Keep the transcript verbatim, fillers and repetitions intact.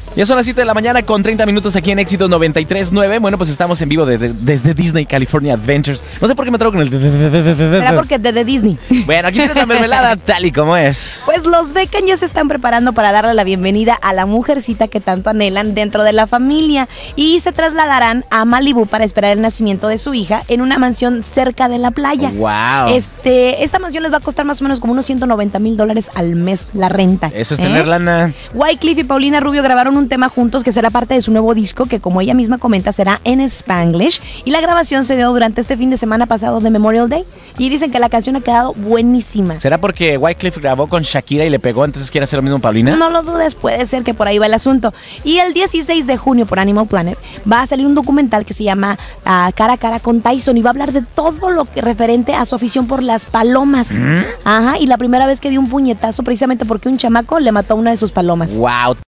Ya son las siete de la mañana con treinta minutos aquí en Éxitos noventa y tres punto nueve. Bueno, pues estamos en vivo de, de, desde Disney California Adventures. No sé por qué me traigo con el... De, de, de, de, de, Será porque de, de Disney. Bueno, aquí tienes la mermelada tal y como es. Pues los Beckham ya se están preparando para darle la bienvenida a la mujercita que tanto anhelan dentro de la familia. Y se trasladarán a Malibú para esperar el nacimiento de su hija en una mansión cerca de la playa. Wow. Este, esta mansión les va a costar más o menos como unos ciento noventa mil dólares al mes la renta. Eso es tener ¿Eh? lana. Wyclef y Paulina Rubio grabaron un tema juntos que será parte de su nuevo disco, que como ella misma comenta será en Spanglish, y la grabación se dio durante este fin de semana pasado de Memorial Day, y dicen que la canción ha quedado buenísima. ¿Será porque Wyclef grabó con Shakira y le pegó, entonces quiere hacer lo mismo Paulina? No lo dudes, puede ser que por ahí va el asunto. Y el dieciséis de junio por Animal Planet va a salir un documental que se llama uh, Cara a Cara con Tyson, y va a hablar de todo lo que referente a su afición por las palomas. ¿Mm? Ajá, y la primera vez que dio un puñetazo precisamente porque un chamaco le mató a una de sus palomas. Wow.